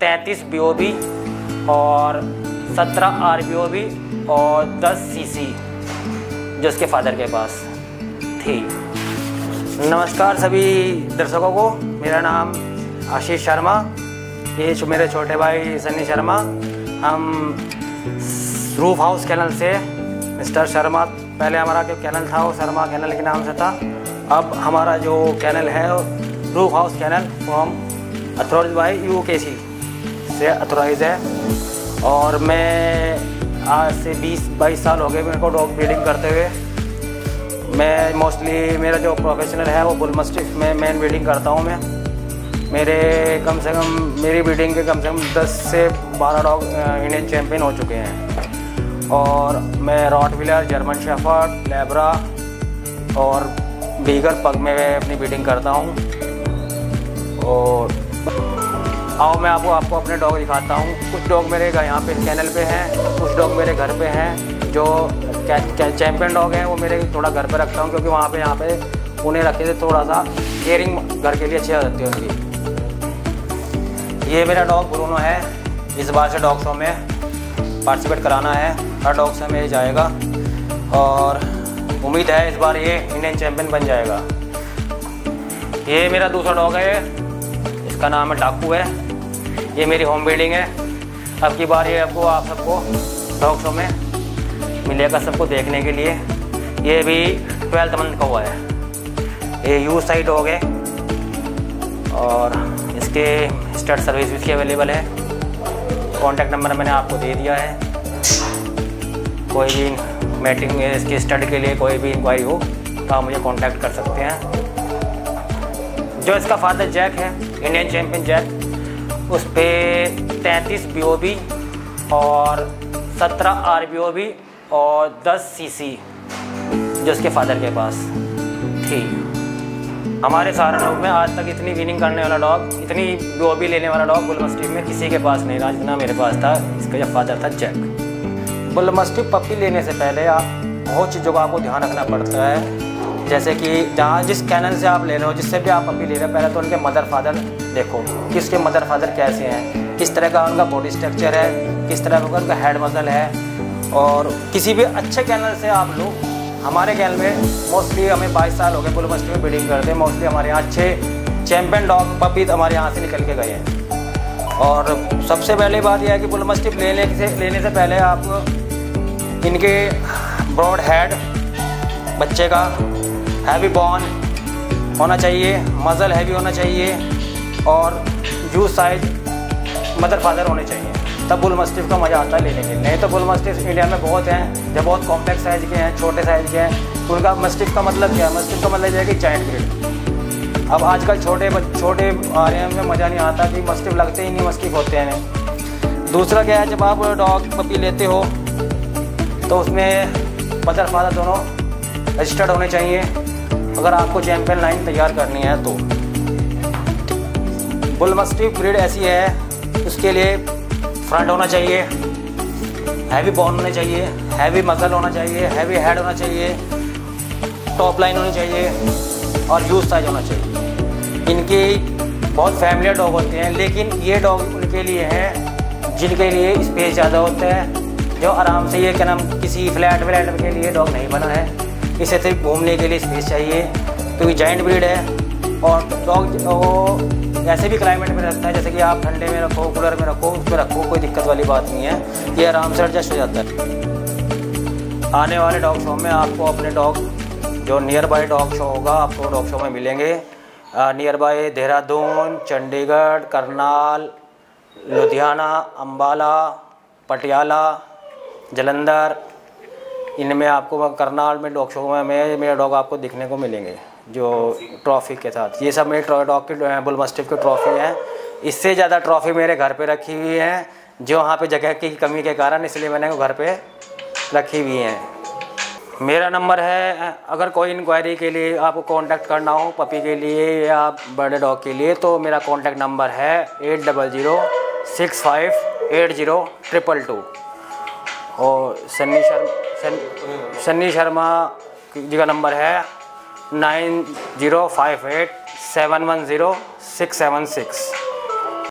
33 BOB और 17 RBOB और 10 CC जो उसके फादर के पास थी। नमस्कार सभी दर्शकों को, मेरा नाम आशीष शर्मा, ये मेरे छोटे भाई सन्नी शर्मा। हम रूफ हाउस कैनल से मिस्टर शर्मा, पहले हमारा जो कैनल था वो शर्मा कैनल के नाम से था। अब हमारा जो कैनल है रूफ हाउस कैनल वो हम अथॉराइज्ड बाय UKC से अथॉराइज है। और मैं आज से 20-22 साल हो गए मेरे को डॉग ब्रीडिंग करते हुए। मैं मोस्टली मेरा जो प्रोफेशनल है वो बुल मस्टिफ में मेन ब्रीडिंग करता हूँ। मैं मेरे कम से कम मेरी ब्रीडिंग के कम से कम 10 से 12 डॉग इंडियन चैम्पियन हो चुके हैं। और मैं रॉटविलर, जर्मन शेफर्ड, लैब्रा और बीगर पग में अपनी ब्रीडिंग करता हूँ। और आओ मैं आपको अपने डॉग दिखाता हूँ। कुछ डॉग मेरे यहाँ पे कैनल पे हैं, कुछ डॉग मेरे घर पे हैं। जो चैम्पियन डॉग हैं वो मेरे थोड़ा घर पे रखता हूँ, क्योंकि वहाँ पे यहाँ पे उन्हें रखे थे थोड़ा सा केयरिंग घर के लिए अच्छी रहती है उनकी। ये मेरा डॉग ब्रूनो है। इस बार से डॉग शो में पार्टिसिपेट कराना है, हर डॉग शो में ही जाएगा और उम्मीद है इस बार ये इंडियन चैम्पियन बन जाएगा। ये मेरा दूसरा डॉग है, इसका नाम है डाकू है। ये मेरी होम ब्रीडिंग है। अब की बार ये आप सबको डॉग शो में मिलेगा सबको देखने के लिए। ये भी 12th मंथ का हुआ है। ये यू साइड डॉग है और इसके स्टड सर्विस भी इसकी अवेलेबल है। कॉन्टैक्ट नंबर मैंने आपको दे दिया है। कोई भी मैटिंग में इसके स्टड के लिए कोई भी इंक्वायरी हो तो आप मुझे कॉन्टैक्ट कर सकते हैं। जो इसका फादर जैक है, इंडियन चैम्पियन जैक, उस पर 33 BOB और 17 RBOB और 10 CC जो उसके फादर के पास थी। हमारे सहारनपुर में आज तक इतनी विनिंग करने वाला डॉग, इतनी BOB लेने वाला डॉग बुल मस्टिफ में किसी के पास नहीं रहा जितना मेरे पास था। इसका जो फादर था जैक। बुल मस्टिफ पप्पी लेने से पहले आप बहुत चीज़ों का आपको ध्यान रखना पड़ता है। जैसे कि जहाँ जिस कैनल से आप ले रहे हो, जिससे भी आप पप्पी ले रहे हो, पहले तो उनके मदर फादर देखो कि उसके मदर फादर कैसे हैं, किस तरह का उनका बॉडी स्ट्रक्चर है, किस तरह का उनका हेड मसल है। और किसी भी अच्छे कैनल से आप लो। हमारे कैनल में मोस्टली हमें 22 साल हो गए बुल मस्टिफ में ब्रीडिंग करते हैं। मोस्टली हमारे यहाँ अच्छे चैम्पियन डॉग पपी हमारे यहाँ से निकल के गए हैं। और सबसे पहले बात यह है कि बुल मस्टिफ लेने से पहले आप इनके ब्रॉड हेड, बच्चे का हैवी बॉन होना चाहिए, मजल हैवी होना चाहिए और यू साइज मदर फादर होने चाहिए, तब बुल मस्टिफ का मज़ा आता है लेने के लिए। नहीं तो बुल मस्टिफ इंडिया में बहुत हैं जो बहुत कॉम्प्लेक्स साइज़ के हैं, छोटे साइज़ के हैं। तो उनका मस्टिफ का मतलब क्या है? मस्टिफ का मतलब है कि जायंट ब्रीड। अब आजकल छोटे आ रहे हैं, में मज़ा नहीं आता कि मस्टिफ लगते ही नहीं, मस्टिफ होते हैं। दूसरा क्या है, जब आप डॉग पपी लेते हो तो उसमें मदर फादर दोनों रजिस्टर्ड होने चाहिए, अगर आपको चैम्पियन लाइन तैयार करनी है तो। बुल मस्टिफ ब्रीड ऐसी है, उसके लिए फ्रंट होना चाहिए, हैवी बॉन होना चाहिए, हैवी मसल होना चाहिए, हैवी हेड होना चाहिए, टॉप लाइन होनी चाहिए और यूज साइज होना चाहिए। इनकी बहुत फैमिलियर डॉग होते हैं, लेकिन ये डॉग उनके लिए हैं जिनके लिए स्पेस ज़्यादा होता है, जो आराम से, ये क्या नाम, किसी फ्लैट के लिए डॉग नहीं बना है। इसे सिर्फ घूमने के लिए स्पेस चाहिए, क्योंकि जायंट ब्रीड है। और डॉग ऐसे भी क्लाइमेट में रहता है, जैसे कि आप ठंडे में रखो, कूलर में रखो, उसमें रखो, कोई दिक्कत वाली बात नहीं है, ये आराम से एडजस्ट हो जाता है। आने वाले डॉग शो में आपको अपने डॉग, जो नियर बाय डॉग शो होगा, आपको डॉग शो में मिलेंगे। नियर बाय देहरादून, चंडीगढ़, करनाल, लुधियाना, अम्बाला, पटियाला, जलंधर, इनमें आपको करनाल में डॉग शो में मेरे डॉग आपको दिखने को मिलेंगे जो ट्रॉफी के साथ। ये सब मेरे डॉग की बुल मस्टिफ की ट्रॉफी है। इससे ज़्यादा ट्रॉफी मेरे घर पे रखी हुई है, जो वहाँ पे जगह की कमी के कारण, इसलिए मैंने घर पे रखी हुई है। मेरा नंबर है, अगर कोई इंक्वायरी के लिए आपको कांटेक्ट करना हो पपी के लिए या बड़े डॉग के लिए, तो मेरा कांटेक्ट नंबर है 8006580222। और सन्नी शर्मा जी का नंबर है 9058710676।